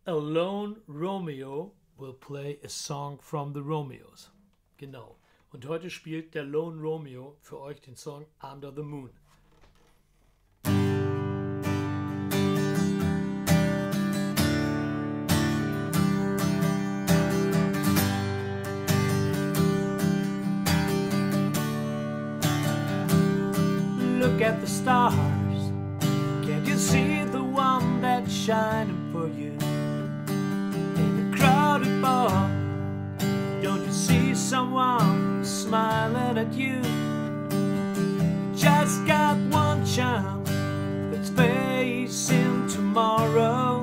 A lone Romeo will play a song from the Romeos. Genau. Und heute spielt der Lone Romeo für euch den Song Under the Moon. Look at the stars. Can't you see the one that's shining for you? In a crowded bar, don't you see someone smiling at you? Just got one chance that's facing tomorrow.